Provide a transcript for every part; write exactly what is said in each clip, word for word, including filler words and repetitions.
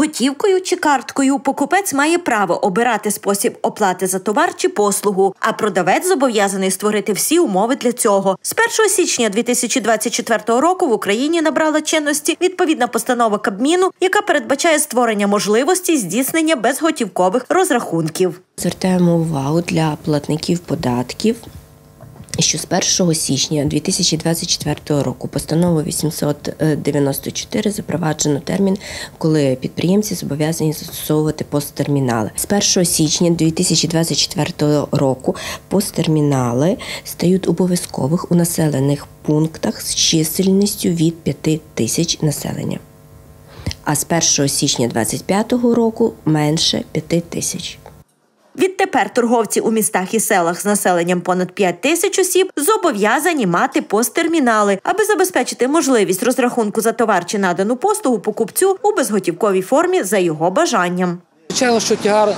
Готівкою чи карткою покупець має право обирати спосіб оплати за товар чи послугу, а продавець зобов'язаний створити всі умови для цього. З першого січня дві тисячі двадцять четвертого року в Україні набрала чинності відповідна постанова Кабміну, яка передбачає створення можливості здійснення безготівкових розрахунків. Звертаємо увагу для платників податків, що з першого січня дві тисячі двадцять четвертого року постановою вісімсот дев'яносто чотири запроваджено термін, коли підприємці зобов'язані застосовувати посттермінали. З першого січня дві тисячі двадцять четвертого року посттермінали стають обов'язкових у населених пунктах з чисельністю від п'яти тисяч населення. А з першого січня двадцять п'ятого року менше п'яти тисяч. Відтепер торговці у містах і селах з населенням понад п'ять тисяч осіб зобов'язані мати посттермінали, аби забезпечити можливість розрахунку за товар чи надану послугу покупцю у безготівковій формі за його бажанням. Звичайно, що тягар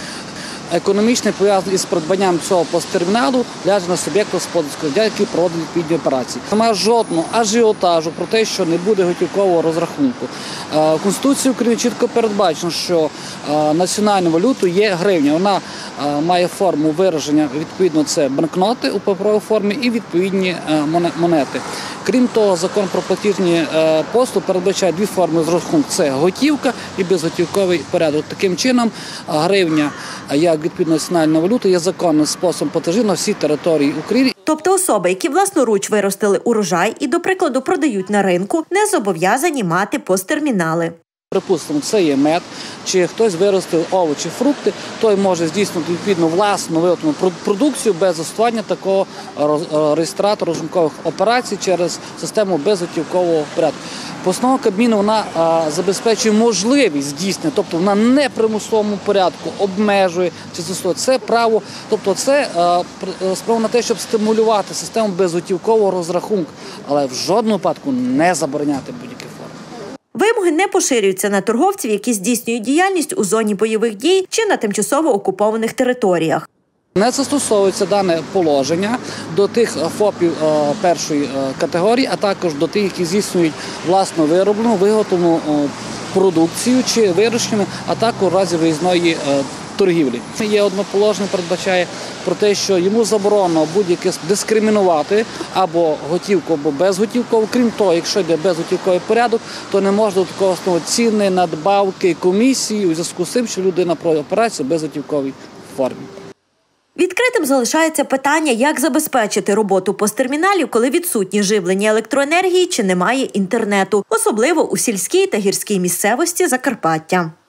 економічний, пов'язаний із придбанням цього посттерміналу, ляже на суб'єкт господарського діяльності, який проводить відповідні операції. Немає жодного ажіотажу про те, що не буде готівкового розрахунку. В Конституції України чітко передбачено, що національною валютою є гривня. Вона має форму вираження, відповідно, це банкноти у паперовій формі і відповідні монети. Крім того, закон про платіжні послуги передбачає дві форми розрахунку – це готівка і безготівковий порядок. Таким чином, гривня, як відповідно національна валюта, є законним способом платежів на всій території України. Тобто особи, які власноруч виростили урожай і, до прикладу, продають на ринку, не зобов'язані мати посттермінали. Припустимо, це є мед, чи хтось виростив овочі, фрукти, той може здійснити відповідно власну виготовлену продукцію без застосування такого реєстратора розрахункових операцій через систему безготівкового порядку. Постанова Кабміну вона а, забезпечує можливість здійснення, тобто вона не в примусовому порядку обмежує чи застосовує це право, тобто це справа на те, щоб стимулювати систему безготівкового розрахунку, але в жодному випадку не забороняти будь-які форми. Вимоги не поширюються на торговців, які здійснюють діяльність у зоні бойових дій чи на тимчасово окупованих територіях. Не застосовується дане положення до тих ФОПів першої категорії, а також до тих, які здійснюють власно вироблену, виготовлену продукцію чи вирощену, а також у разі виїзної торгівлі. Є одне положення, передбачає про те, що йому заборонено будь-яке дискримінувати або готівку, або безготівкову. Крім того, якщо йде безготівковий порядок, то не можна до такого встановити ціни, надбавки, комісії у зв'язку з тим, що людина проводить операцію в безготівковій формі. Відкритим залишається питання, як забезпечити роботу посттерміналів, коли відсутні живлення електроенергії чи немає інтернету, особливо у сільській та гірській місцевості Закарпаття.